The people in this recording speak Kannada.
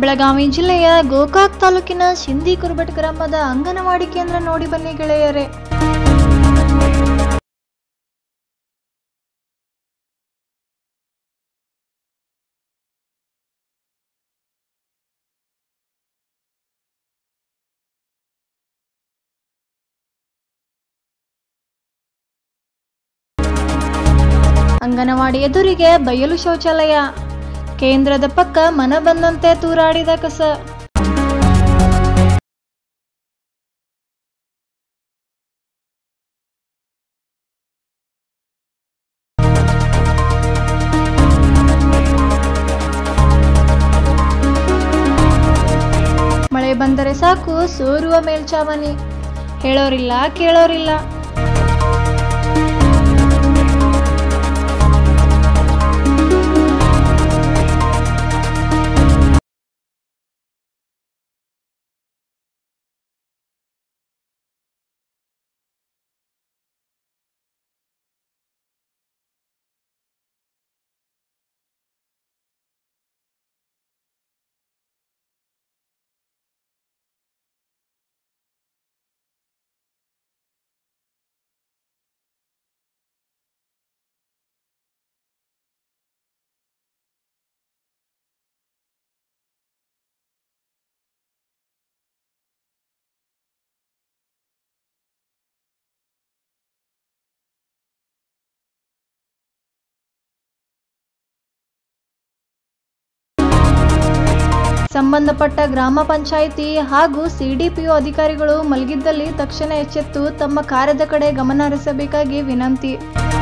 ಬೆಳಗಾವಿ ಜಿಲ್ಲೆಯ ಗೋಕಾಕ್ ತಾಲೂಕಿನ ಶಿಂದಿ ಕುರುಬಟ್ ಗ್ರಾಮದ ಅಂಗನವಾಡಿ ಕೇಂದ್ರ ನೋಡಿ ಬನ್ನಿ ಗೆಳೆಯರೇ. ಅಂಗನವಾಡಿ ಎದುರಿಗೆ ಬಯಲು ಶೌಚಾಲಯ, ಕೇಂದ್ರದ ಪಕ್ಕ ಮನ ಬಂದಂತೆ ತೂರಾಡಿದ ಕಸ. ಮಳೆ ಬಂದರೆ ಸಾಕು ಸೋರುವ ಮೇಲ್ಚಾವಣಿ, ಹೇಳೋರಿಲ್ಲ ಕೇಳೋರಿಲ್ಲ. ಸಂಬಂಧಪಟ್ಟ ಗ್ರಾಮ ಪಂಚಾಯಿತಿ ಹಾಗೂ ಸಿಡಿಪಿಒ ಅಧಿಕಾರಿಗಳು ಮಲಗಿದ್ದಲ್ಲಿ ತಕ್ಷಣ ಎಚ್ಚೆತ್ತು ತಮ್ಮ ಕಾರ್ಯದ ಕಡೆ ಗಮನ ಹರಿಸಬೇಕಾಗಿ ವಿನಂತಿ.